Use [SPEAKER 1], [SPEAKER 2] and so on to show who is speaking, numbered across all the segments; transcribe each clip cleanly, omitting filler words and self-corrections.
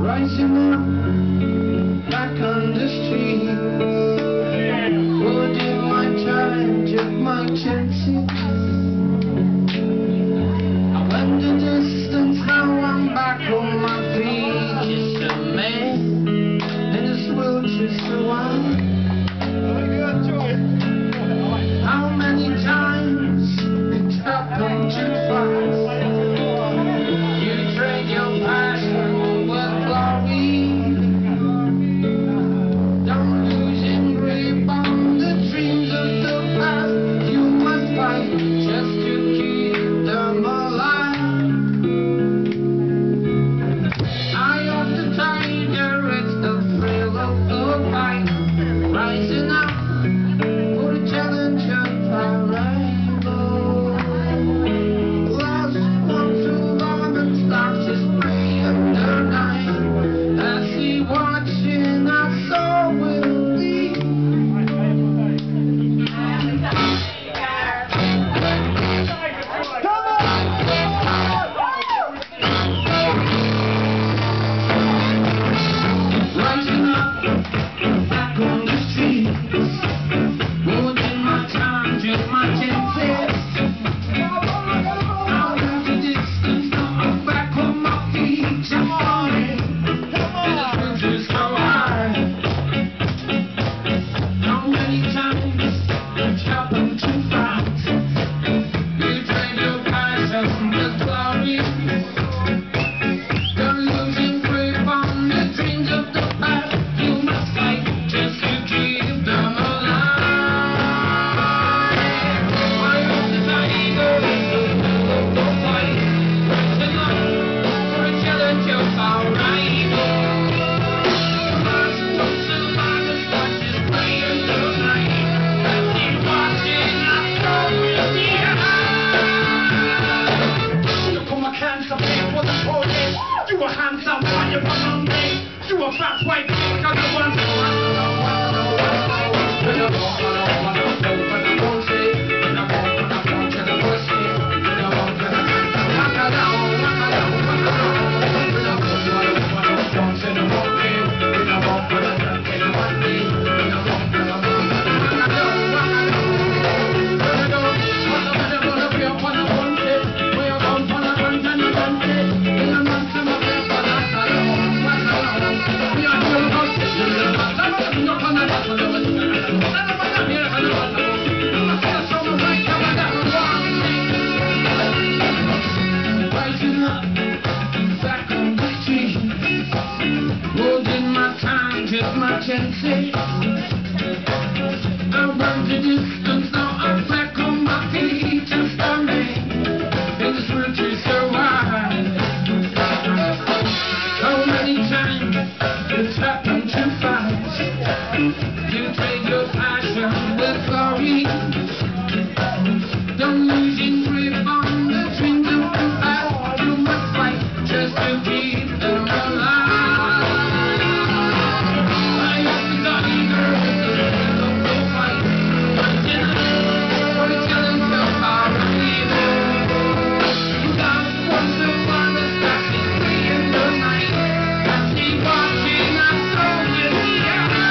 [SPEAKER 1] Rising up, back on the streets, holding my time, took my chances. I went the distance, now I'm back on my feet. Just a man in this world to survive. How many times it happened too fast? You trade your passion with glory. Don't lose grip on the dreams of the past. You must fight just to keep them alive. Eye of the tiger, it's the thrill of the fight. Rising up for the challenge of our rival. Last one to love and start to spray under night. As he watching, our soul will be. Rising up, back on the streets, holding my time, just my chances. I went the distance, now I'm back on my feet, just falling. And the bridge is so high. How many times it's happened too fast? You trade your passion with glory. You're losing grip on the dreams of the past. You must fight just to keep them alive. Why is the tiger in the middle of the fight? Rising up for a challenge of our rival. Last one to survive and start to spray in the night. As he's watching, our soul will be high. You come a cancer pain for the police. You a handsome fire from Monday. You a fat white pig on the one. Rising up, back on the street, holding my time, just my chances. I run the distance, now I'm back on my feet, just a man in this world to survive. How many times it's happened too fast? You trade your passion with glory. Don't lose your grip on the dreams of the past. You must fight just to keep them alive. I am the tiger in the middle of the fight. Rising up for the challenge of our rival. Last one to find the stars is free in the night. As he watching, our soul will be high.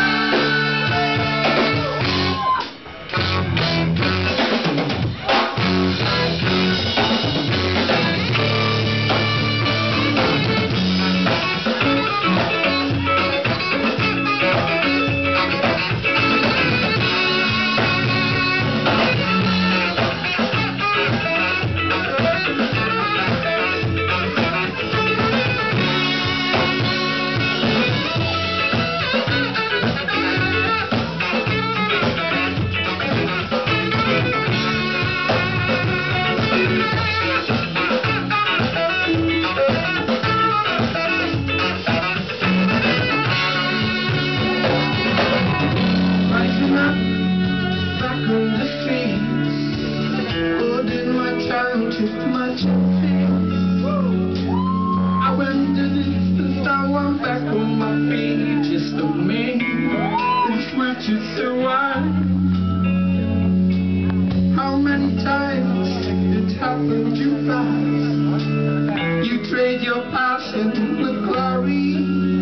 [SPEAKER 1] Rising up, back on the streets, holding my time, took my chances. I went the distance, now I'm back on my feet, just a man in this world to survive. How many times it happened too fast? You trade your passion with glory.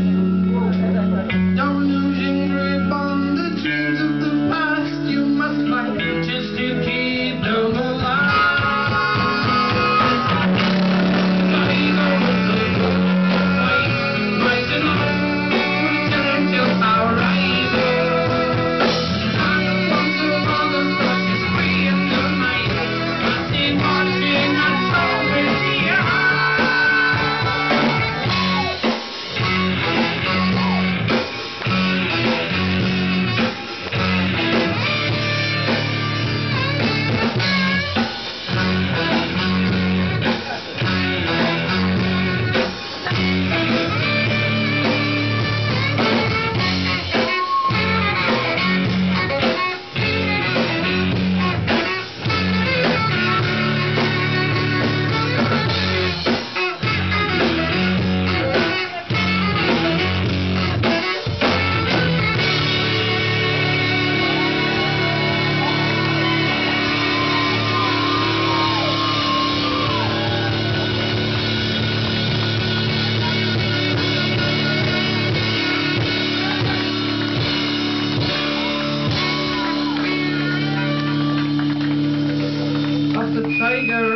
[SPEAKER 1] tiger